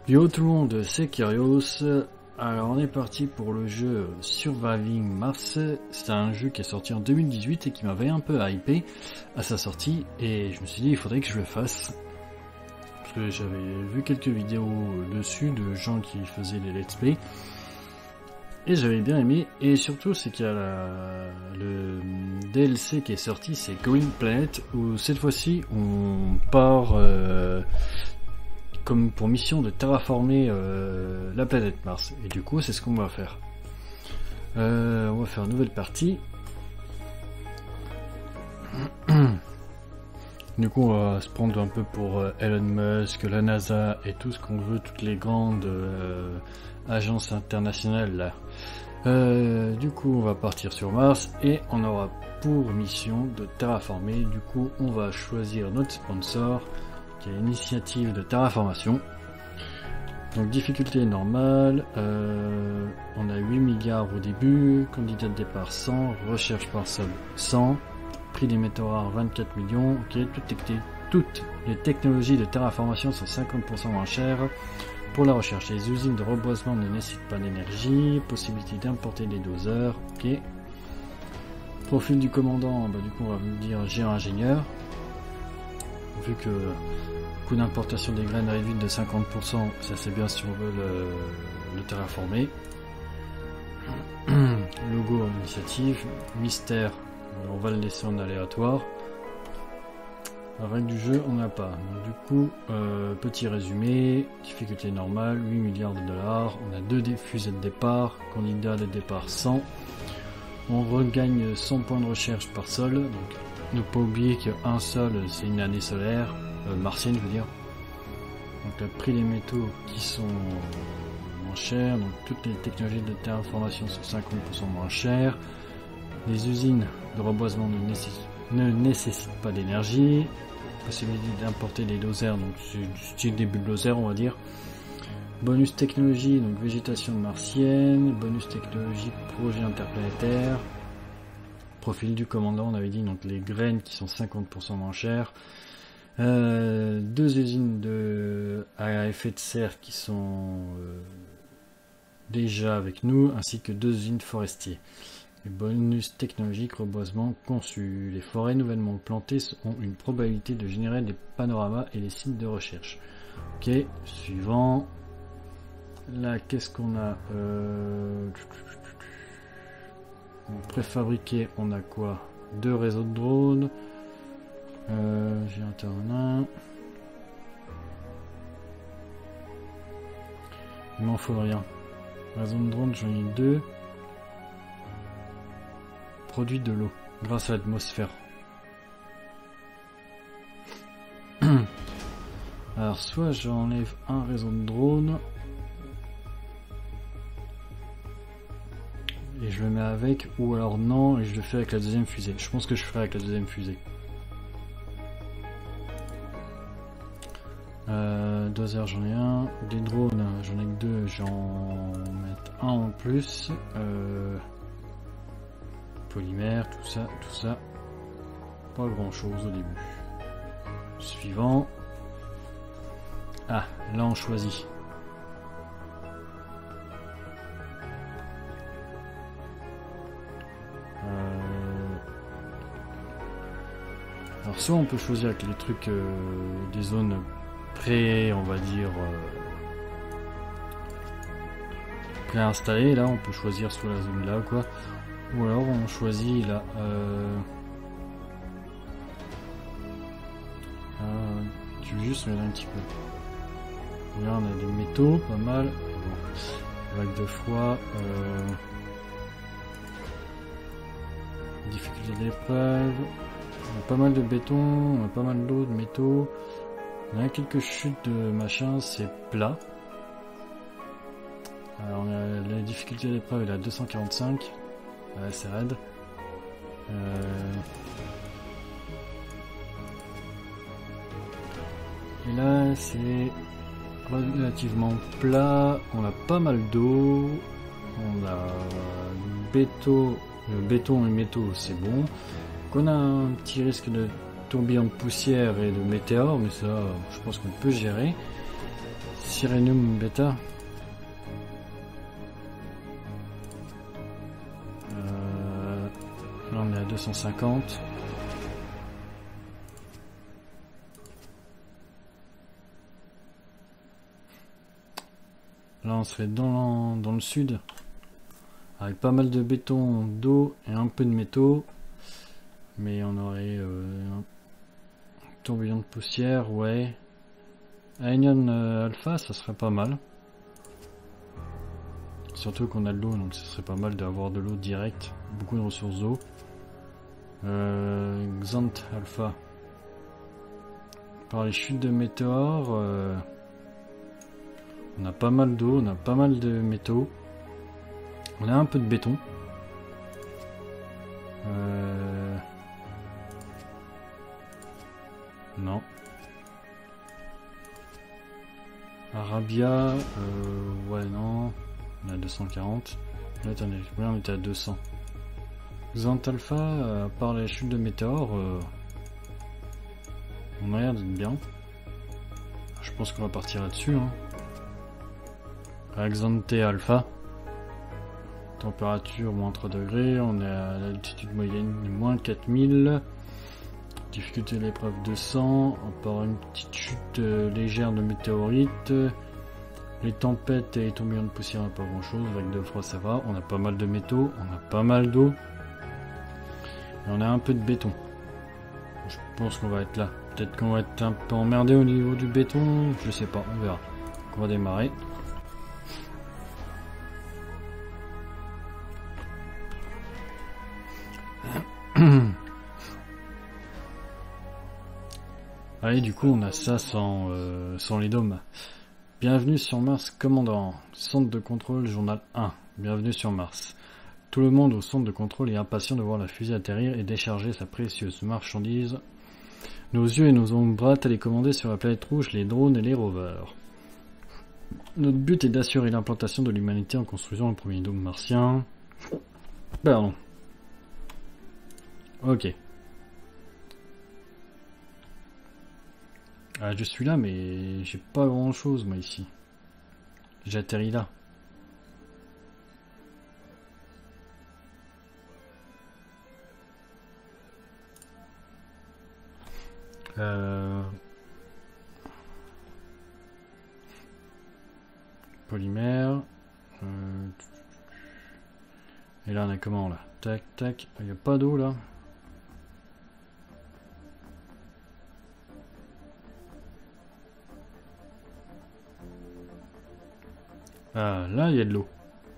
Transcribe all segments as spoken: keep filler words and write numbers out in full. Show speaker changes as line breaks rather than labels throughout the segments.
Yo tout le monde, c'est Kyrios. Alors on est parti pour le jeu Surviving Mars. C'est un jeu qui est sorti en deux mille dix-huit et qui m'avait un peu hypé à sa sortie. Et je me suis dit il faudrait que je le fasse. Parce que j'avais vu quelques vidéos dessus de gens qui faisaient des let's play. Et j'avais bien aimé. Et surtout c'est qu'il y a la, le D L C qui est sorti, c'est Going Planet. Où cette fois-ci on part... Euh, comme pour mission de terraformer euh, la planète Mars. Et du coup, c'est ce qu'on va faire. Euh, on va faire une nouvelle partie. Du coup, on va se prendre un peu pour euh, Elon Musk, la NASA et tout ce qu'on veut, toutes les grandes euh, agences internationales là. Euh, du coup, on va partir sur Mars et on aura pour mission de terraformer. Du coup, on va choisir notre sponsor, qui est l'initiative de terraformation. Donc difficulté normale, euh, on a huit milliards au début, candidat de départ cent, recherche par sol cent, prix des métaux rares vingt-quatre millions, ok, toutes, toutes les technologies de terraformation sont cinquante pour cent moins chères. Pour la recherche, les usines de reboisement ne nécessitent pas d'énergie, possibilité d'importer des doseurs, ok. Profil du commandant, bah, du coup on va me dire géo-ingénieur. Vu que le coût d'importation des graines réduit de cinquante pour cent, ça c'est bien si on veut le, le terraformer. Logo initiative, mystère, on va le laisser en aléatoire. La règle du jeu, on n'a pas. Donc, du coup, euh, petit résumé, difficulté normale, huit milliards de dollars, on a deux fusées de départ, candidat de départ cent. On regagne cent points de recherche par sol, donc ne pas oublier qu'un sol c'est une année solaire, euh, martienne je veux dire. Donc le prix des métaux qui sont moins chers, donc toutes les technologies de terraformation sont cinquante pour cent moins chères. Les usines de reboisement ne nécessitent, ne nécessitent pas d'énergie. Possibilité d'importer des dosers, donc c'est du style des bulldozers on va dire. Bonus technologie, donc végétation martienne, bonus technologie projet interplanétaire. Profil du commandant, on avait dit donc les graines qui sont cinquante pour cent moins chères. Euh, deux usines de à effet de serre qui sont euh, déjà avec nous, ainsi que deux usines forestiers. Les bonus technologiques reboisement conçus. Les forêts nouvellement plantées ont une probabilité de générer des panoramas et des sites de recherche. Ok, suivant. Là, qu'est-ce qu'on a euh... préfabriqué, on a quoi? Deux réseaux de drones. Euh, j'ai un. Il m'en faut rien. Réseau de drones, j'en ai deux. Produit de l'eau grâce à l'atmosphère. Alors, soit j'enlève un réseau de drones. Et je le mets avec, ou alors non, et je le fais avec la deuxième fusée. Je pense que je ferai avec la deuxième fusée. Euh, doser, j'en ai un. Des drones, j'en ai que deux, j'en mets un en plus. Euh, polymère, tout ça, tout ça. Pas grand chose au début. Suivant. Ah, là on choisit. Alors soit on peut choisir avec les trucs euh, des zones pré, on va dire euh, préinstallées, là on peut choisir soit la zone là ou quoi, ou alors on choisit là euh, euh, tu veux juste regarder un petit peu. Là on a des métaux, pas mal, bon. Vague de froid, euh, difficulté d'épreuve. On a pas mal de béton, on a pas mal d'eau, de métaux. On a quelques chutes de machin, c'est plat. Alors on a la difficulté d'épreuve, elle est à deux cent quarante-cinq. Ouais, c'est raide. Euh... Et là c'est relativement plat. On a pas mal d'eau. On a béton, le béton et métaux, c'est bon. On a un petit risque de tourbillon de poussière et de météores, mais ça, je pense qu'on peut gérer. Sirenum bêta. Euh, là on est à deux cent cinquante. Là on serait dans, dans le sud. Avec pas mal de béton, d'eau et un peu de métaux. Mais on aurait euh, un tourbillon de poussière, ouais. Aenion euh, Alpha, ça serait pas mal. Surtout qu'on a de l'eau, donc ce serait pas mal d'avoir de l'eau directe. Beaucoup de ressources d'eau. Euh, Xant Alpha. Par les chutes de météores, euh, on a pas mal d'eau, on a pas mal de métaux. On a un peu de béton. Euh... Non. Arabia, euh, ouais, non. On est à deux cent quarante. Là, attendez, là, on était à deux cents. Xant Alpha, euh, à part les chutes de météores, euh, on a l'air d'être bien. Je pense qu'on va partir là-dessus. Hein. Xante Alpha. Température moins trois degrés, on est à l'altitude moyenne de moins quatre mille. Difficulté de l'épreuve deux cents, encore une petite chute euh, légère de météorites. Les tempêtes et les tourbillons de poussière, pas grand chose. Vague de froid, ça va. On a pas mal de métaux, on a pas mal d'eau. Et on a un peu de béton. Je pense qu'on va être là. Peut-être qu'on va être un peu emmerdé au niveau du béton, je sais pas, on verra. On va démarrer. Allez, du coup, on a ça sans, euh, sans les dômes. Bienvenue sur Mars, commandant. Centre de contrôle, journal un. Bienvenue sur Mars. Tout le monde au centre de contrôle est impatient de voir la fusée atterrir et décharger sa précieuse marchandise. Nos yeux et nos ombres à télécommander sur la planète rouge, les drones et les rovers. Notre but est d'assurer l'implantation de l'humanité en construisant le premier dôme martien. Pardon. Ok. Ah, je suis là, mais j'ai pas grand chose, moi, ici. J'atterris là. Euh... Polymère. Euh... Et là, on a comment, là? Tac, tac. Il n'y a pas d'eau, là. Ah, là, il y a de l'eau.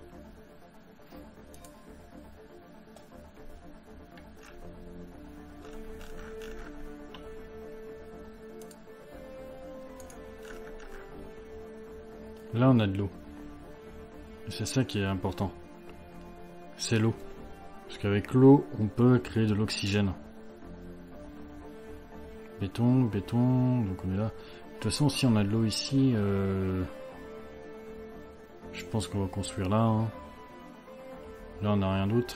Là, on a de l'eau. C'est ça qui est important. C'est l'eau. Parce qu'avec l'eau, on peut créer de l'oxygène. Béton, béton, donc on est là. De toute façon, si on a de l'eau ici... Euh... Je pense qu'on va construire là. Hein. Là, on n'a rien d'autre.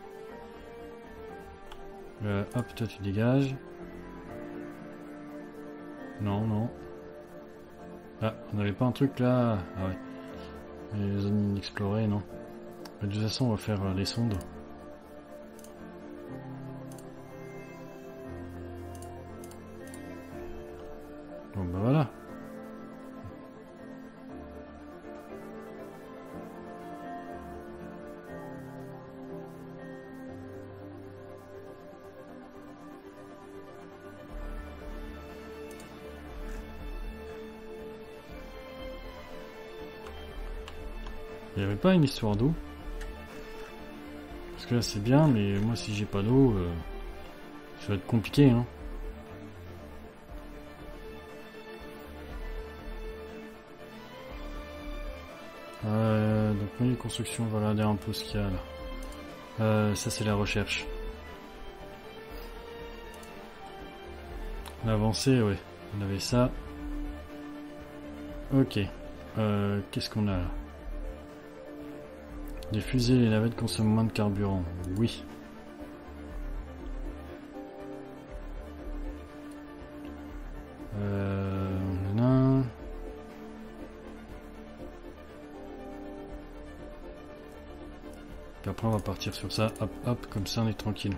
Euh, hop, toi, tu dégages. Non, non. Ah, on n'avait pas un truc là. Ah ouais. Les zones inexplorées, non. Mais de toute façon, on va faire euh, les sondes. Bon, bah voilà. Il n'y avait pas une histoire d'eau? Parce que là c'est bien, mais moi si j'ai pas d'eau, euh, ça va être compliqué. Hein. Euh, donc oui, construction, on va regarder un peu ce qu'il y a là. Euh, ça c'est la recherche. L'avancée, ouais. On avait ça. Ok. Euh, Qu'est-ce qu'on a là? Les fusées et les navettes consomment moins de carburant. Oui. Euh... Puis après on va partir sur ça, hop hop, comme ça on est tranquille.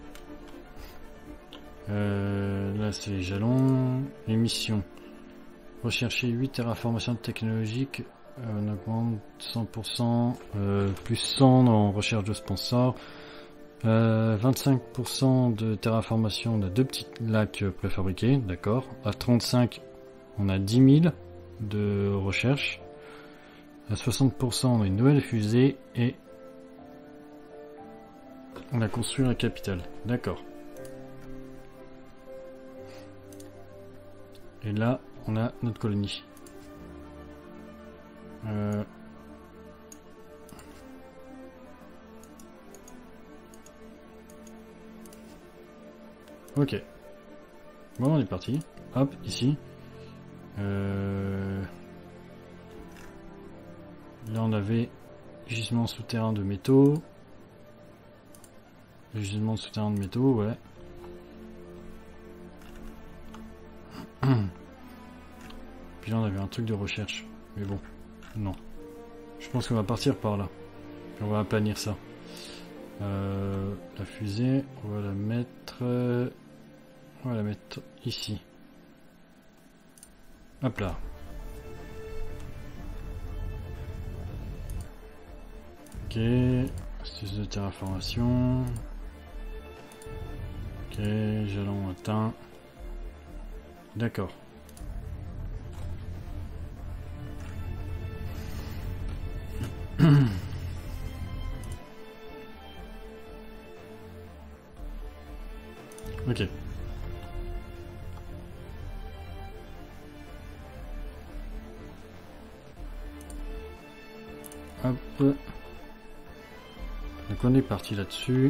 Euh, là c'est les jalons, les missions. Rechercher huit terraformations technologiques, euh, on augmente cent pour cent, euh, plus cent en recherche de sponsors. Euh, vingt-cinq pour cent de terraformation, on a deux petits lacs préfabriqués, d'accord. À trente-cinq, on a dix mille de recherche. À soixante pour cent, on a une nouvelle fusée et on a construit la capitale, d'accord. Et là, on a notre colonie. Euh... Ok. Bon, on est parti. Hop, ici. Euh... Là, on avait gisement souterrain de métaux. Le gisement souterrain de métaux, ouais. Puis là, on avait un truc de recherche. Mais bon, non. Je pense qu'on va partir par là. Puis on va aplanir ça. Euh, la fusée, on va la mettre... Euh, on va la mettre ici. Hop là. Ok. Astuce de terraformation. Ok, jalon atteint. D'accord. Ok. Hop. Donc on est parti là-dessus.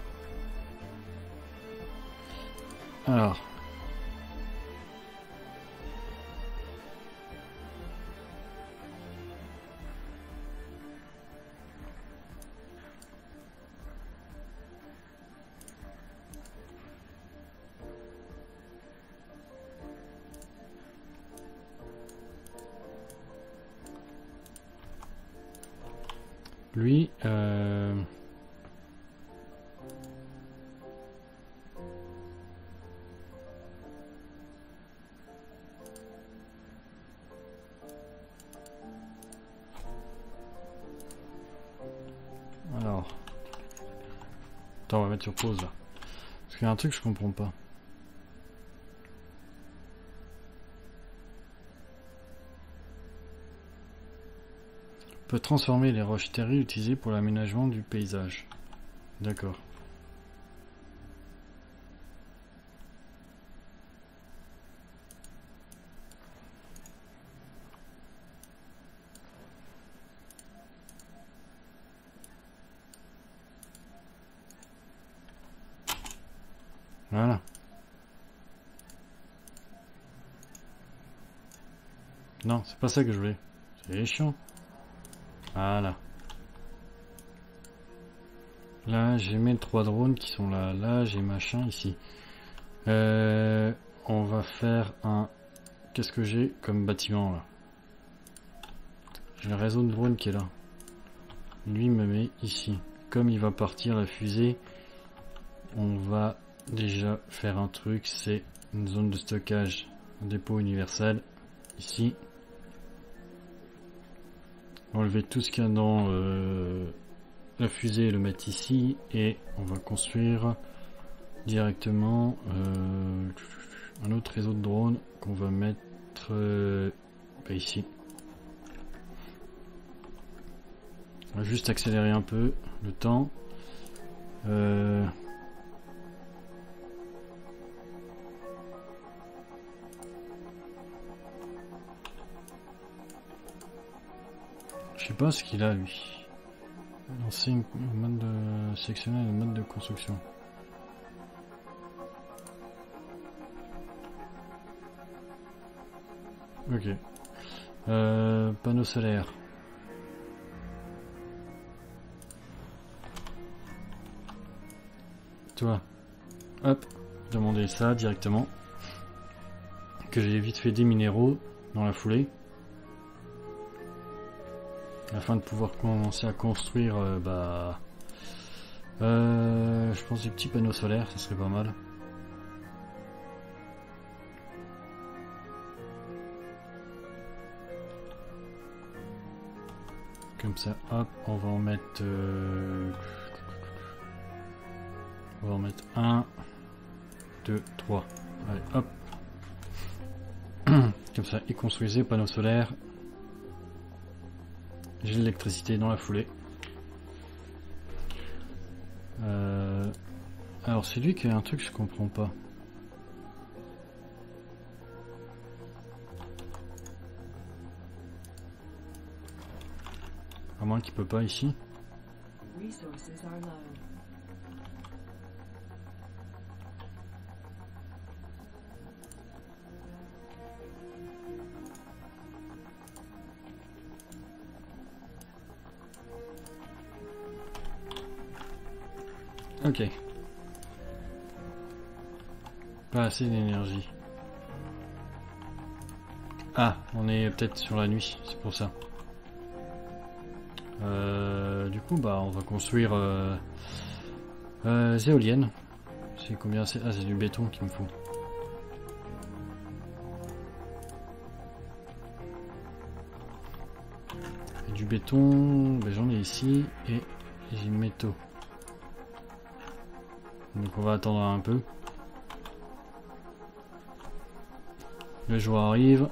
Alors. Lui, euh... alors, attends, on va mettre sur pause là, parce qu'il y a un truc que je comprends pas. Peut transformer les roches terribles utilisées pour l'aménagement du paysage. D'accord. Voilà. Non, c'est pas ça que je voulais. C'est chiant. Voilà. Là, j'ai mes trois drones qui sont là. Là, j'ai machin ici. Euh, on va faire un... Qu'est-ce que j'ai comme bâtiment là? J'ai le réseau de drones qui est là. Lui me met ici. Comme il va partir la fusée, on va déjà faire un truc. C'est une zone de stockage, un dépôt universel. Ici. Enlever tout ce qu'il y a dans euh, la fusée et le mettre ici, et on va construire directement euh, un autre réseau de drones qu'on va mettre euh, bah ici. On va juste accélérer un peu le temps. Euh, Je sais pas ce qu'il a lui. Lancer une mode de sélectionner le mode de construction. Ok. Euh, panneau solaire. Toi. Hop. Demander ça directement. Que j'ai vite fait des minéraux dans la foulée. Afin de pouvoir commencer à construire euh, bah, Euh, je pense des petits panneaux solaires, ça serait pas mal. Comme ça, hop, on va en mettre... Euh... On va en mettre un, deux, trois. Allez, hop. Comme ça, ils construisaient panneaux solaires. J'ai l'électricité dans la foulée. Euh... Alors, c'est lui qui a un truc que je comprends pas. À moins qu'il peut pas ici. Ok. Pas assez d'énergie. Ah, on est peut-être sur la nuit, c'est pour ça. Euh, du coup, bah, on va construire euh, euh, des éoliennes. C'est combien c'est? Ah, c'est du béton qu'il me faut. Et du béton, bah, j'en ai ici et j'ai métaux. Donc on va attendre un peu. Le jour arrive.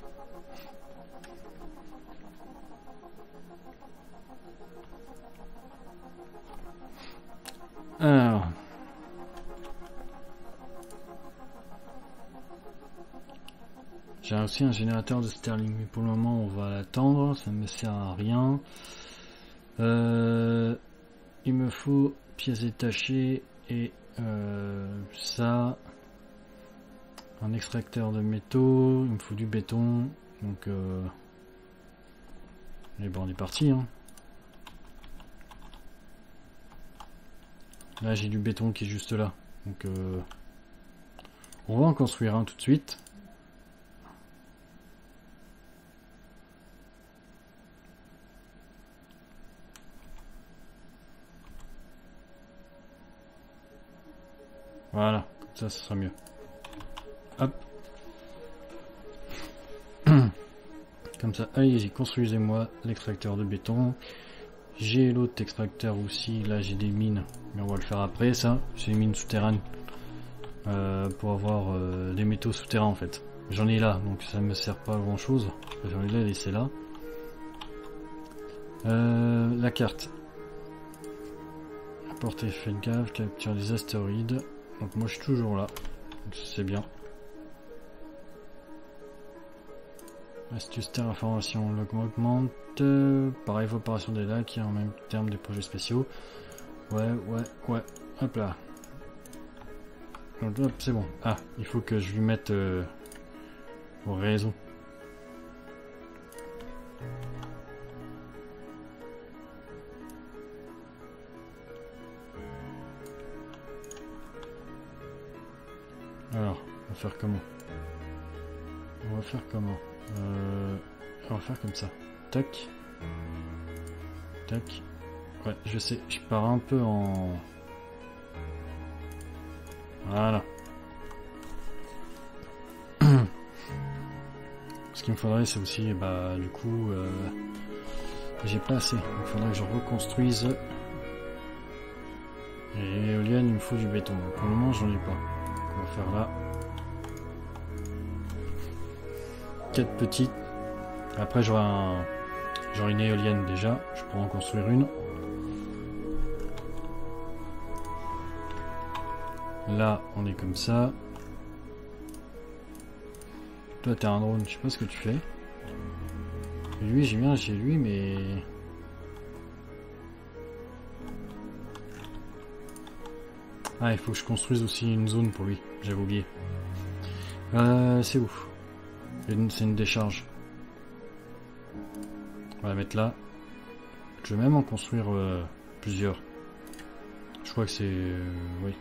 Alors. J'ai aussi un générateur de Sterling, mais pour le moment on va l'attendre, ça ne me sert à rien. Euh, il me faut pièces détachées et euh, ça. Un extracteur de métaux, il me faut du béton, donc euh... et bon on est parti hein. Là j'ai du béton qui est juste là, donc euh... on va en construire un tout de suite. Voilà, ça ce sera mieux. Hop. Comme ça, allez-y, construisez-moi l'extracteur de béton. J'ai l'autre extracteur aussi. Là, j'ai des mines, mais on va le faire après. Ça, c'est des mines souterraines euh, pour avoir euh, des métaux souterrains en fait. J'en ai là, donc ça me sert pas à grand chose. J'en ai là, laissé là. Euh, la carte. Apporter, faites gaffe, capture des astéroïdes. Donc moi, je suis toujours là. Donc c'est bien. Astuce terraformation, l'augmente, euh, par évaporation des lacs et en même terme des projets spéciaux. Ouais, ouais, ouais, hop là. Hop, c'est bon. Ah, il faut que je lui mette euh, au réseau. Alors, on va faire comment? On va faire comment? Euh, on va faire comme ça. Tac. Tac. Ouais, je sais, je pars un peu en... Voilà. Ce qu'il me faudrait, c'est aussi, bah, du coup, euh, j'ai pas assez. Il faudrait que je reconstruise. Et l'éolienne, il me faut du béton. Pour le moment, j'en ai pas. Donc, on va faire là. quatre petites. Après, j'aurai un... j'aurai une éolienne déjà. Je pourrais en construire une. Là, on est comme ça. Toi, t'es un drone. Je sais pas ce que tu fais. Et lui, j'ai bien, j'ai lui, mais... Ah, il faut que je construise aussi une zone pour lui. J'avais oublié. Euh, c'est où? C'est une décharge. On va la mettre là. Je vais même en construire euh, plusieurs. Je crois que c'est... Euh, oui.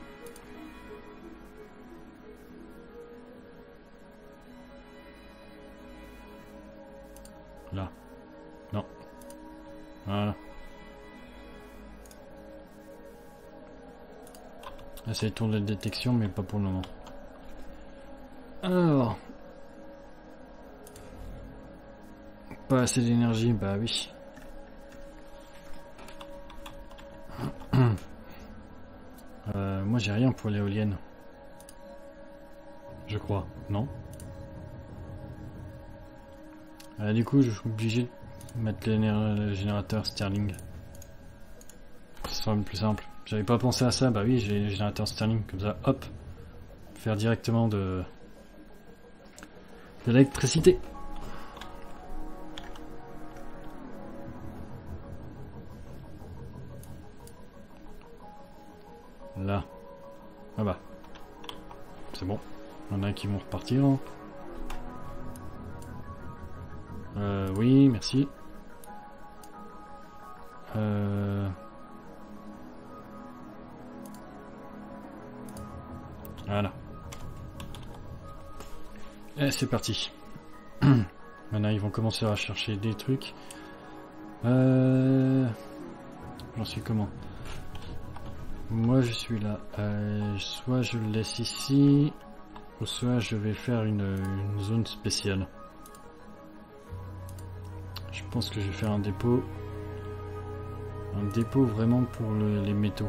Là. Non. Voilà. Là, c'est les tours de détection, mais pas pour le moment. Alors... Pas assez d'énergie, bah oui. euh, moi, j'ai rien pour l'éolienne. Je crois, non? Euh, du coup, je suis obligé de mettre le générateur Stirling. Ce sera le plus simple. J'avais pas pensé à ça, bah oui, j'ai le générateur Stirling, comme ça, hop. Faire directement de, de l'électricité. Là. Ah bah. C'est bon. Il y en a qui vont repartir. Euh, oui, merci. Euh... Voilà. Et c'est parti. Maintenant, ils vont commencer à chercher des trucs. Euh... J'en suis comment? Moi, je suis là. Euh, soit je le laisse ici, ou soit je vais faire une, une zone spéciale. Je pense que je vais faire un dépôt. Un dépôt vraiment pour le, les métaux.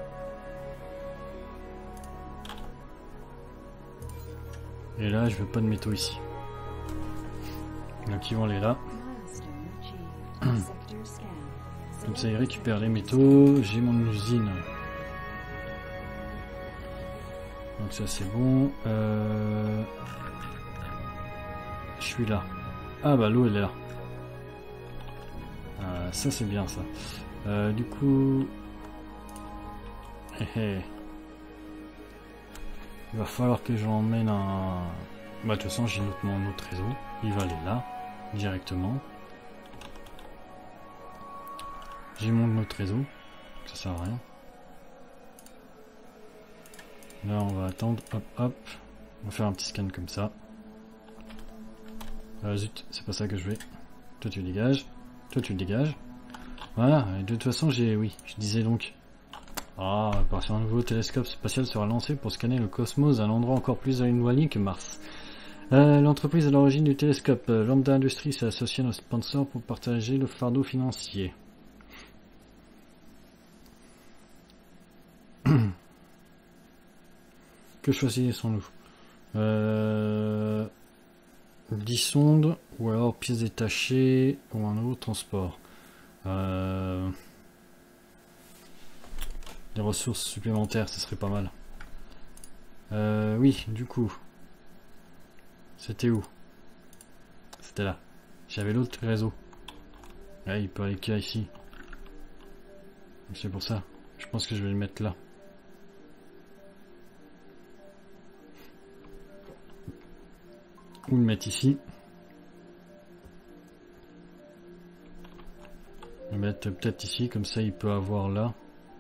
Et là, je veux pas de métaux ici. Donc ils vont aller là. Comme ça, ils récupèrent les métaux. J'ai mon usine. Donc ça, c'est bon. Euh... Je suis là. Ah bah l'eau, elle est là. Ah, ça, c'est bien, ça. Euh, du coup... Hé hé. Il va falloir que j'emmène un... Bah de toute façon j'ai mon autre réseau. Il va aller là, directement. J'ai mon autre réseau. Ça sert à rien. Là on va attendre. Hop hop. On va faire un petit scan comme ça. Ah zut, c'est pas ça que je veux. Toi tu dégages. Toi tu dégages. Voilà, et de toute façon j'ai... Oui, je disais donc... Ah, parce qu'un nouveau télescope spatial sera lancé pour scanner le cosmos à un endroit encore plus éloigné que Mars. Euh, L'entreprise à l'origine du télescope, euh, Lambda Industries, s'est associée à nos sponsors pour partager le fardeau financier. Que choisissons-nous? euh, dix sondes, ou alors pièces détachées, ou un nouveau transport. Euh... Des ressources supplémentaires, ce serait pas mal. Euh, oui, du coup. C'était où? C'était là. J'avais l'autre réseau. Ouais, il peut aller qu'à ici. C'est pour ça. Je pense que je vais le mettre là. Ou le mettre ici. Le mettre peut-être ici, comme ça il peut avoir là.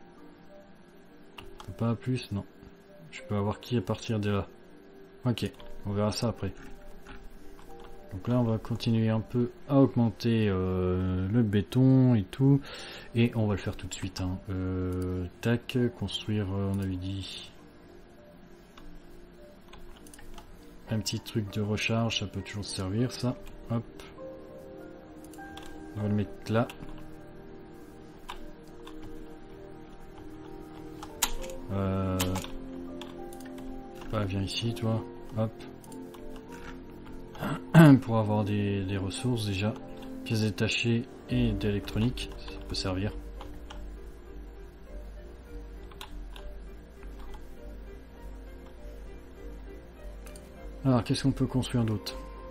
Pas plus, non. Je peux avoir qui à partir de là. Ok, on verra ça après. Donc là, on va continuer un peu à augmenter euh, le béton et tout. Et on va le faire tout de suite. Hein. Euh, tac, construire, euh, on avait dit... Un petit truc de recharge, ça peut toujours servir, ça. Hop. On va le mettre là. Euh... Bah, viens ici, toi. Hop. Pour avoir des, des ressources déjà. Pièces détachées et d'électronique. Ça peut servir. Alors, qu'est-ce qu'on peut construire d'autre?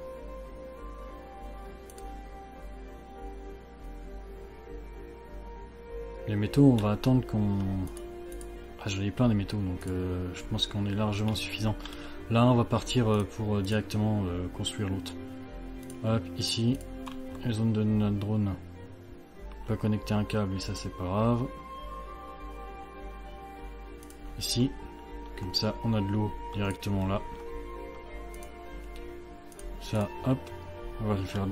Les métaux, on va attendre qu'on... Ah, j'en ai plein des métaux, donc euh, je pense qu'on est largement suffisant. Là, on va partir euh, pour euh, directement euh, construire l'autre. Hop, ici, la zone de notre drone. On va connecter un câble, et ça, c'est pas grave. Ici, comme ça, on a de l'eau directement là. Ça, hop, on va le faire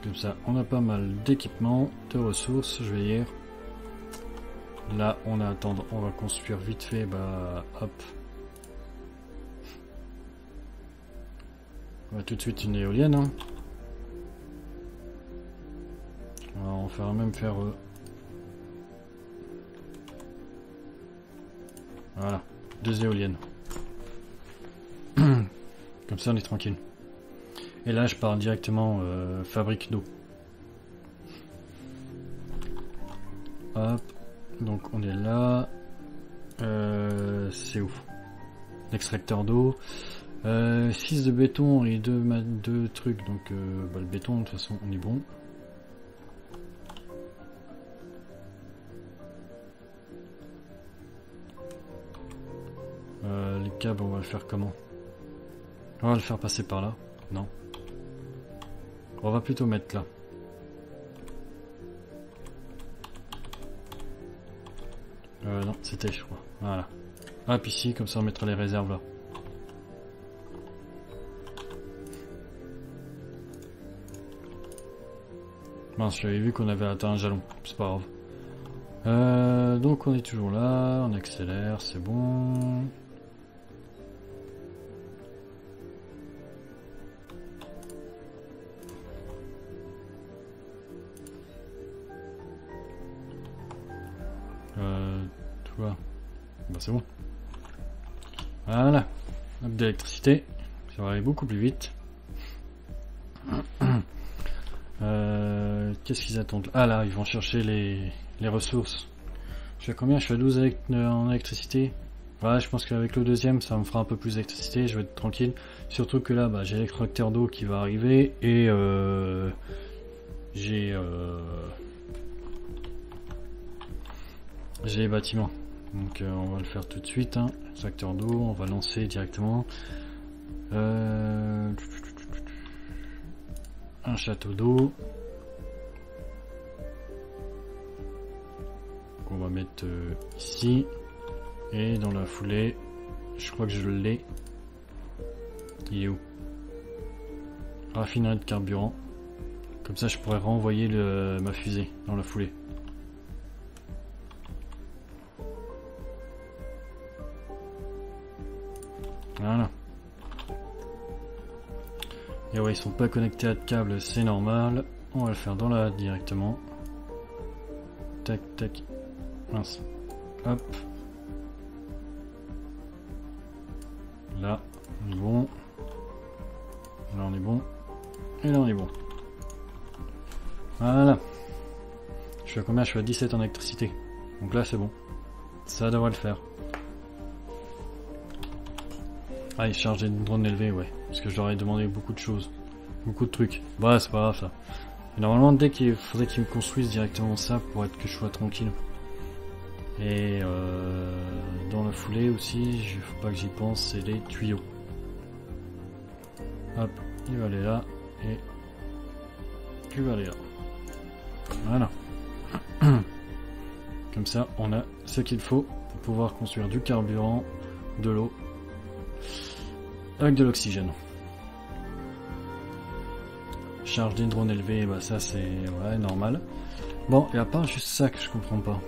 Comme ça, on a pas mal d'équipements, de ressources, je vais dire. Là, on a attendre, on va construire vite fait, bah, hop. On va tout de suite une éolienne. Hein. On va en faire même faire... Euh... Voilà, deux éoliennes. Comme ça, on est tranquille. Et là, je pars directement euh, fabrique d'eau. Hop. Donc, on est là. Euh, C'est où? L'extracteur d'eau. Euh, six de béton et deux trucs. Donc, euh, bah, le béton, de toute façon, on est bon. Euh, les câbles, on va le faire comment? On va le faire passer par là. Non. On va plutôt mettre là. Euh, non, c'était, je crois. Voilà. Hop, ici, comme ça on mettra les réserves là. Mince, j'avais vu qu'on avait atteint un jalon. C'est pas grave. Euh, donc on est toujours là. On accélère, c'est bon. Euh, toi. Bah c'est bon. Voilà. Hop, d'électricité. Ça va aller beaucoup plus vite. Euh, Qu'est-ce qu'ils attendent? Ah là, ils vont chercher les, les ressources. Je suis à combien? Je suis à douze avec, euh, en électricité. Ouais, je pense qu'avec le deuxième, ça me fera un peu plus d'électricité. Je vais être tranquille. Surtout que là, bah, j'ai l'extracteur d'eau qui va arriver. Et euh, j'ai... Euh, j'ai les bâtiments. Donc euh, on va le faire tout de suite. Hein. Extracteur d'eau, on va lancer directement. Euh... Un château d'eau. On va mettre euh, ici. Et dans la foulée, je crois que je l'ai. Il est où? Raffinerie de carburant. Comme ça je pourrais renvoyer le, ma fusée dans la foulée. Voilà. Et ouais, ils sont pas connectés à de câble, c'est normal. On va le faire dans la directement. Tac, tac. Mince. Hop. Là, on est bon. Là, on est bon. Et là, on est bon. Voilà. Je suis à combien? Je suis à dix-sept en électricité. Donc là, c'est bon. Ça devrait le faire. Ah, il charge des drones élevés, ouais. Parce que je leur ai demandé beaucoup de choses. Beaucoup de trucs. Bah, c'est pas grave, ça. Et normalement, dès qu'il faudrait qu'ils me construisent directement ça pour être que je sois tranquille. Et euh, dans la foulée aussi, il faut pas que j'y pense, c'est les tuyaux. Hop, il va aller là. Et tu vas aller là. Voilà. Comme ça, on a ce qu'il faut pour pouvoir construire du carburant, de l'eau, avec de l'oxygène. Charge des drones élevés, bah ça c'est ouais, normal. Bon, et à part juste ça que je comprends pas.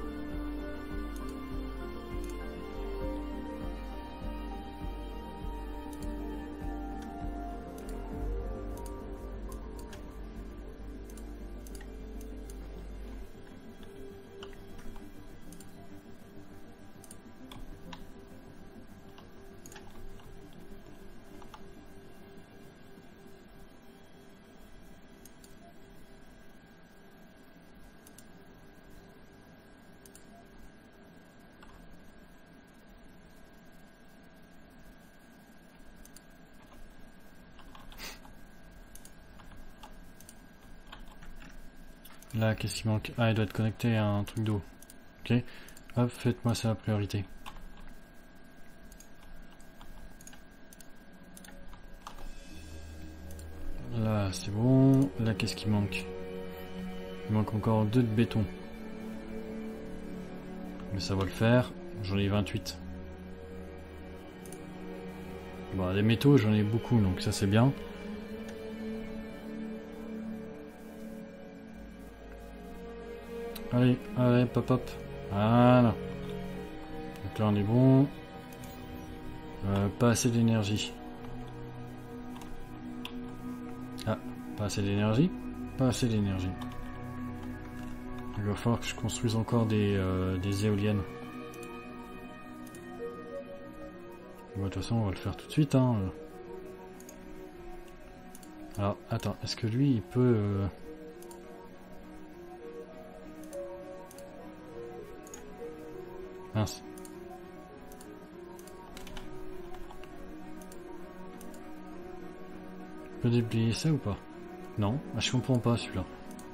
Là, qu'est-ce qui manque? Ah, il doit être connecté à un truc d'eau. Ok. Hop, faites-moi ça la priorité. Là, c'est bon. Là, qu'est-ce qui manque? Il manque encore deux de béton. Mais ça va le faire. J'en ai vingt-huit. Bon, les métaux, j'en ai beaucoup, donc ça c'est bien. Allez, allez, pop pop. Voilà. Donc là on est bon. Euh, pas assez d'énergie. Ah, pas assez d'énergie. Pas assez d'énergie. Il va falloir que je construise encore des, euh, des éoliennes. Bon, de toute façon, on va le faire tout de suite. Hein. Alors, attends, est-ce que lui, il peut... Euh... Mince. Je peux déblayer ça ou pas? Non, ah, je comprends pas celui-là.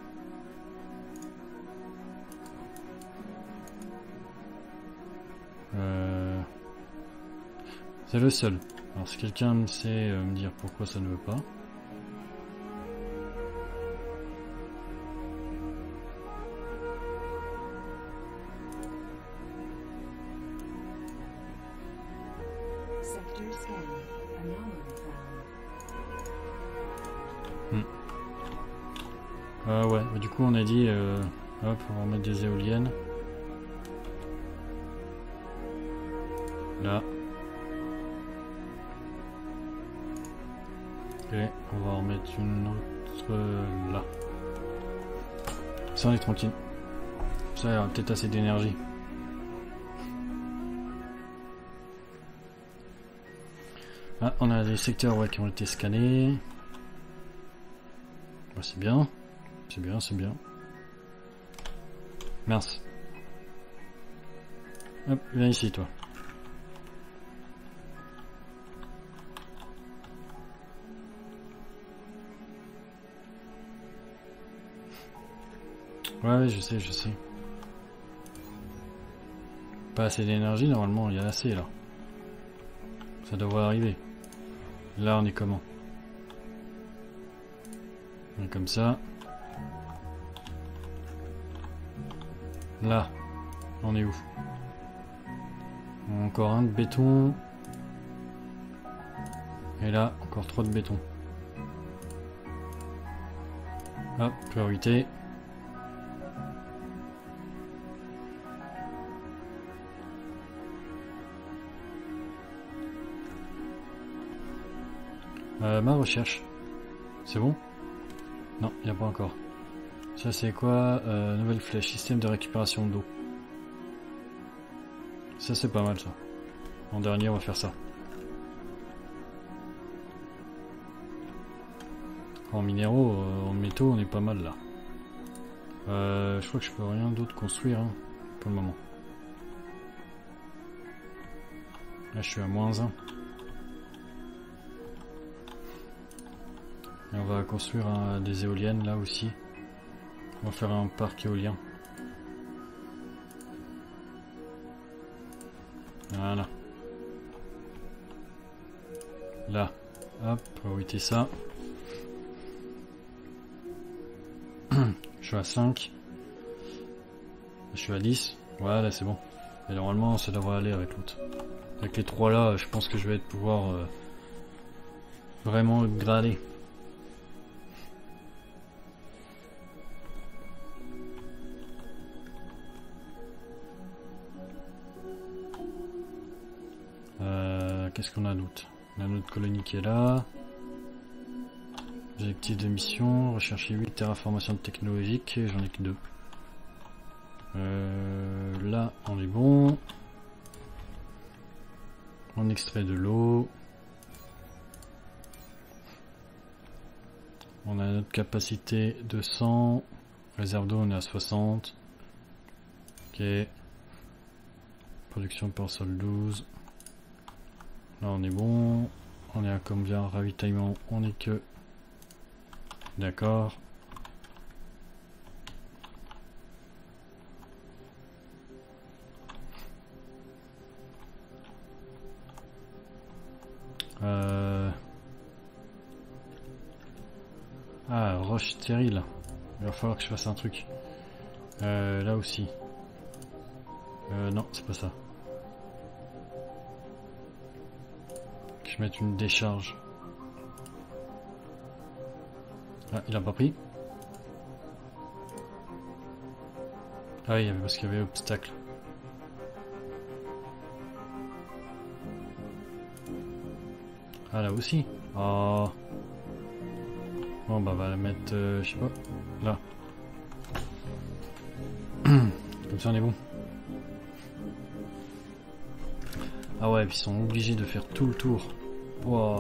Euh... C'est le seul. Alors si quelqu'un sait euh, me dire pourquoi ça ne veut pas. Hmm. Euh, ouais, bah, du coup on a dit euh, hop, on va mettre des éoliennes. Là. Ok, on va en mettre une autre euh, là. Ça on est tranquille. Ça il y aura peut-être assez d'énergie. Ah, on a des secteurs ouais, qui ont été scannés. Bah, c'est bien. C'est bien, c'est bien. Mince. Hop, viens ici toi. Ouais, je sais, je sais. Pas assez d'énergie, normalement, il y a assez là. Ça devrait arriver. Là, on est comment? On est comme ça. Là, on est où? Encore un de béton. Et là, encore trois de béton. Hop, priorité. Euh, ma recherche. C'est bon? Non, il n'y a pas encore. Ça c'est quoi? euh, Nouvelle flèche, système de récupération d'eau. Ça c'est pas mal ça. En dernier on va faire ça. En minéraux, euh, en métaux on est pas mal là. Euh, je crois que je peux rien d'autre construire hein, pour le moment. Là je suis à moins un. Et on va construire un, des éoliennes là aussi. On va faire un parc éolien. Voilà. Là. Hop, priorité ça. Je suis à cinq. Je suis à dix. Voilà, c'est bon. Et normalement, ça devrait aller avec l'autre. Avec les trois là, je pense que je vais être pouvoir euh, vraiment upgrader. Euh, Qu'est-ce qu'on a d'autre? On a notre colonie qui est là. Objectif de mission, rechercher huit terraformations technologiques, j'en ai que deux. Euh, là, on est bon. On extrait de l'eau. On a notre capacité de cent. Réserve d'eau, on est à soixante. Ok. Production par sol douze. Là, on est bon. On est à combien? Ravitaillement, on est que... D'accord. Euh... Ah, roche stérile. Il va falloir que je fasse un truc. Euh, là aussi. Euh, non, c'est pas ça. Que je mette une décharge. Ah, il a pas pris. Ah oui, parce qu'il y avait obstacle. Ah là aussi. Oh. Bon bah on va la mettre, euh, je sais pas, là. Comme ça on est bon. Ah ouais, puis ils sont obligés de faire tout le tour. Wow.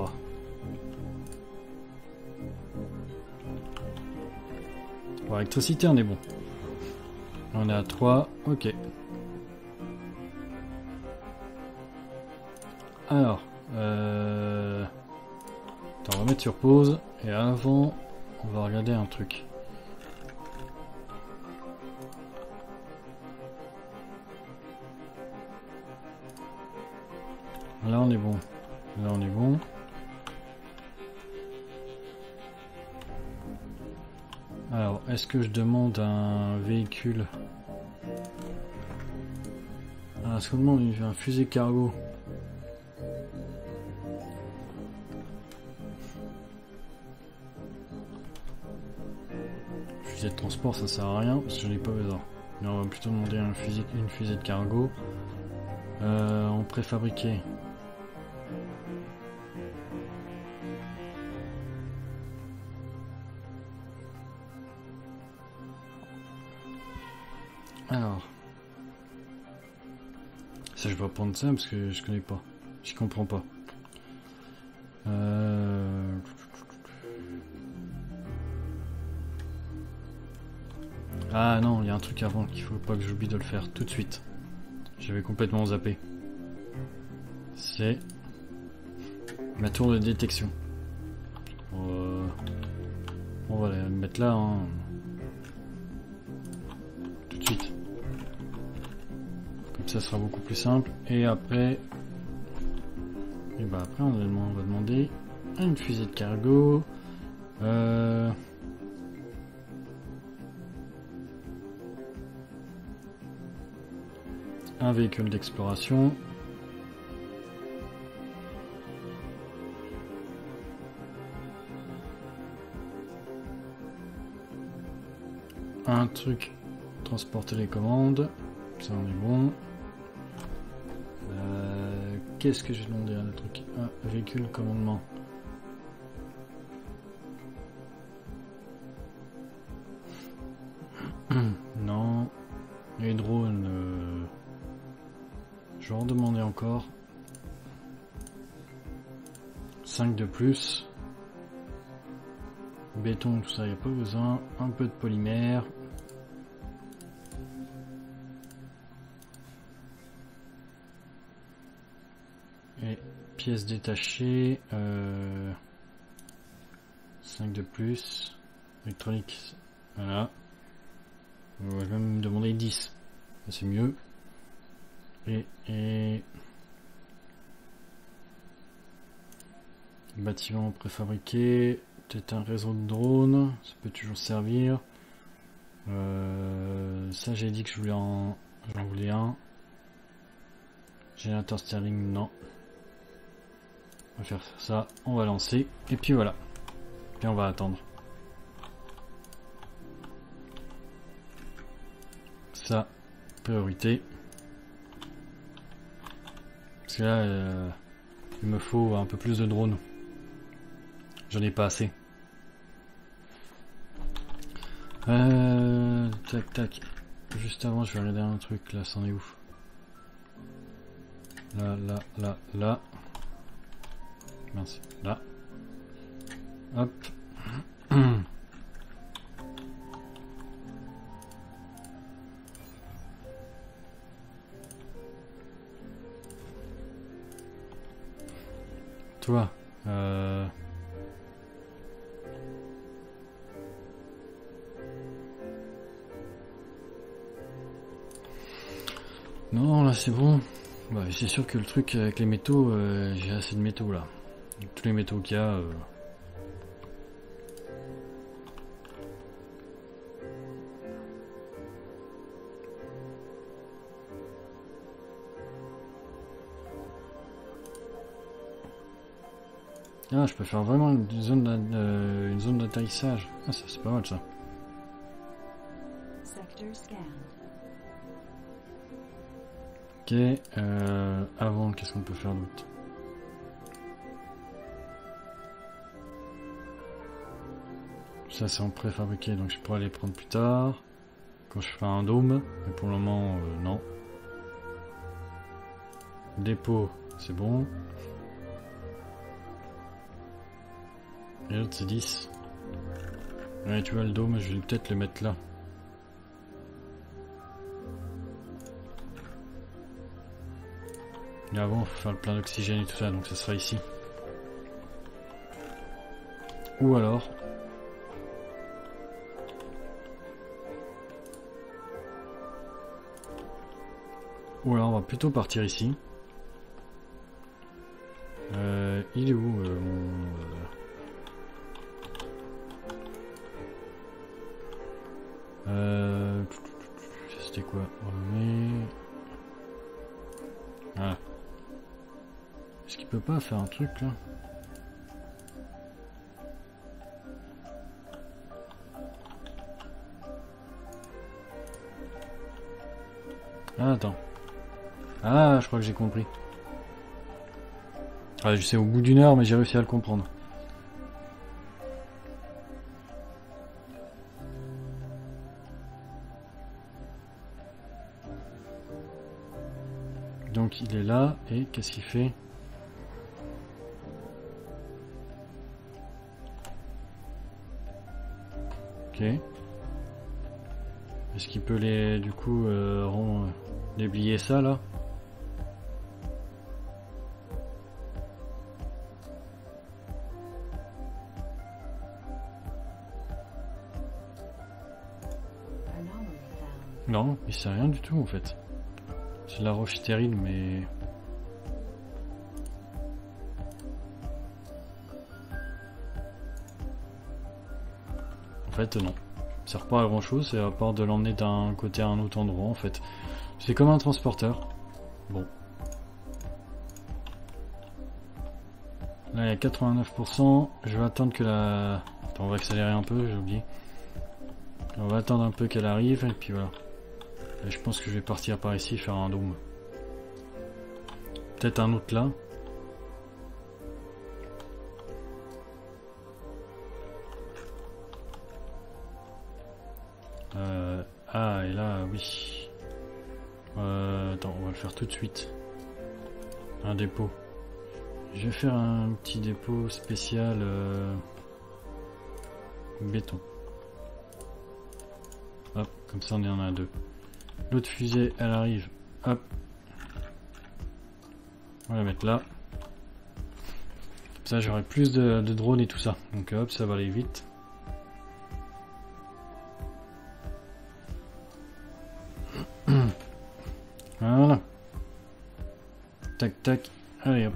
Bon, électricité on est bon. On est à trois, ok. Alors, euh... attends, on va mettre sur pause. Et avant, on va regarder un truc. Là on est bon. Là on est bon. Alors, est-ce que je demande un véhicule? Ah, est-ce qu'on demande un fusée cargo? Fusée de transport, ça sert à rien parce que j'en ai pas besoin. Mais on va plutôt demander un fusée, une fusée de cargo. Euh, en préfabriqué. Alors, ça je vais pas prendre ça parce que je connais pas, je comprends pas. Euh... Ah non, il y a un truc avant qu'il faut pas que j'oublie de le faire tout de suite. J'avais complètement zappé. C'est ma tour de détection. Euh... On va la mettre là, hein. Tout de suite. Comme ça sera beaucoup plus simple. Et après, et bah après on va demander une fusée de cargo. Euh... Un véhicule d'exploration. Un truc transporter les commandes. Ça on est bon. Euh, Qu'est-ce que j'ai demandé à un truc? Un véhicule commandement. Non. Les drones. Euh... Je vais en demander encore. cinq de plus. Béton, tout ça, il n'y a pas besoin. Un peu de polymère. Et pièces détachées. Euh, cinq de plus. Électronique. Voilà. On va même me demander dix. C'est mieux. Et, et... bâtiment préfabriqué, peut-être un réseau de drones, ça peut toujours servir. Euh, ça j'ai dit que je voulais en, j'en voulais un. Générateur Sterling, non. On va faire ça, on va lancer, et puis voilà. Et on va attendre. Ça, priorité. Parce que là, euh, il me faut un peu plus de drones. J'en ai pas assez. Euh, tac tac. Juste avant, je vais regarder un truc. Là, c'en est où? Là, là, là, là. Mince, là. Hop. Toi, euh... non, là c'est bon. Bah, c'est sûr que le truc avec les métaux, euh, j'ai assez de métaux là. Tous les métaux qu'il y a. Euh... Ah, je peux faire vraiment une zone euh, une zone d'atterrissage. Ah, ça c'est pas mal ça. Ok. Euh, avant, qu'est-ce qu'on peut faire d'autre? Ça c'est en préfabriqué, donc je pourrais les prendre plus tard. Quand je ferai un dôme. Mais pour le moment, euh, non. Dépôt, c'est bon. Et l'autre c'est dix. Ouais, tu vois le dôme, je vais peut-être le mettre là. Et avant, il faut faire le plein d'oxygène et tout ça, donc ça sera ici. Ou alors... Ou alors on va plutôt partir ici. Euh, il est où euh, mon... Euh... C'était quoi? Mais... Voilà. Est-ce qu'il peut pas faire un truc là? Ah, attends. Ah, je crois que j'ai compris. Ah, je sais au bout d'une heure, mais j'ai réussi à le comprendre. Donc il est là, et qu'est-ce qu'il fait? Ok. Est-ce qu'il peut les, du coup, euh, rend, déblier ça là? Non, il sait rien du tout en fait. C'est de la roche stérile, mais... En fait, non. Ça sert pas à grand chose, c'est à part de l'emmener d'un côté à un autre endroit en fait. C'est comme un transporteur. Bon. Là il y a quatre-vingt-neuf pour cent. Je vais attendre que la... Attends, on va accélérer un peu, j'ai oublié. On va attendre un peu qu'elle arrive et puis voilà. Et je pense que je vais partir par ici faire un dôme. Peut-être un autre là. Euh, ah, et là, oui. Euh, attends, on va le faire tout de suite. Un dépôt. Je vais faire un petit dépôt spécial euh, béton. Hop, comme ça on en a deux. L'autre fusée, elle arrive. Hop. On va la mettre là. Comme ça j'aurai plus de, de drones et tout ça. Donc hop, ça va aller vite. Voilà. Tac tac. Allez hop.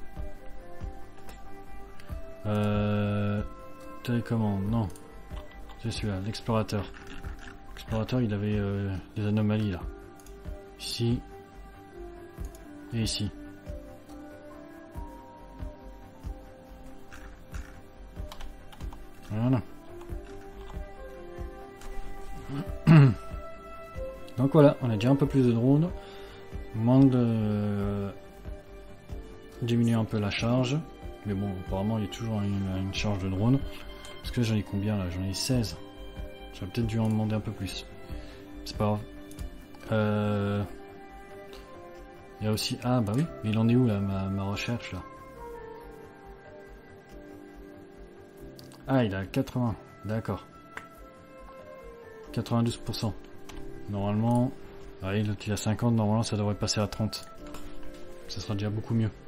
Euh... Télécommande, non. C'est celui-là, l'explorateur. L'explorateur il avait euh, des anomalies là. Ici. Et ici. Voilà. Donc voilà, on a déjà un peu plus de drones. Moins de... Euh, diminuer un peu la charge. Mais bon, apparemment il y a toujours une, une charge de drone. Parce que j'en ai combien là? J'en ai seize. J'aurais peut-être dû en demander un peu plus. C'est pas grave. Euh... Il y a aussi... Ah bah oui, mais il en est où là, ma, ma recherche là? Ah, il a quatre-vingts, d'accord. quatre-vingt-douze pour cent. Normalement... Ah oui, l'autre il a cinquante, normalement ça devrait passer à trente. Ça sera déjà beaucoup mieux.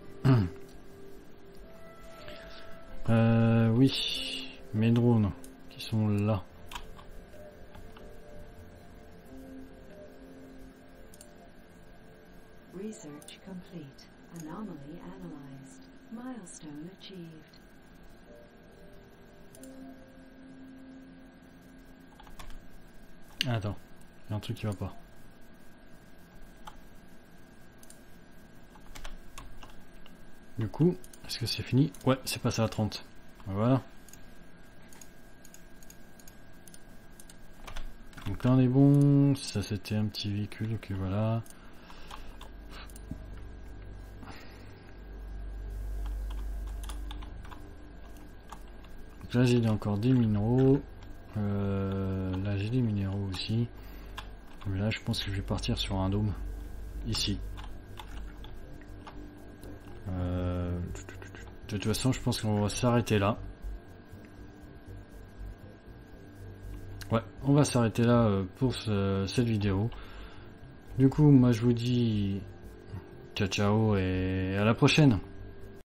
euh, oui, mes drones qui sont là.
Research complete. Anomaly analyzed. Milestone achieved.
Attends, il y a un truc qui va pas. Du coup, est-ce que c'est fini? Ouais, c'est passé à trente. Voilà. Donc là on est bon. Ça c'était un petit véhicule, ok voilà. Là j'ai encore des minéraux. Euh, là j'ai des minéraux aussi. Mais là je pense que je vais partir sur un dôme. Ici. Euh, de toute façon je pense qu'on va s'arrêter là. Ouais, on va s'arrêter là pour ce, cette vidéo. Du coup moi je vous dis ciao ciao et à la prochaine.